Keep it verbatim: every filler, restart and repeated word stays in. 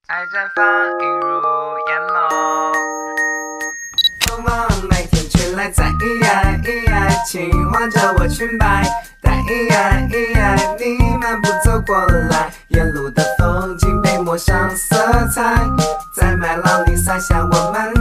爱绽放，映入眼眸。 往往每天去来在意爱意爱，情唤着我裙摆，带意爱意爱，你漫步走过来，沿路的风景被抹上色彩，在麦浪里洒下我们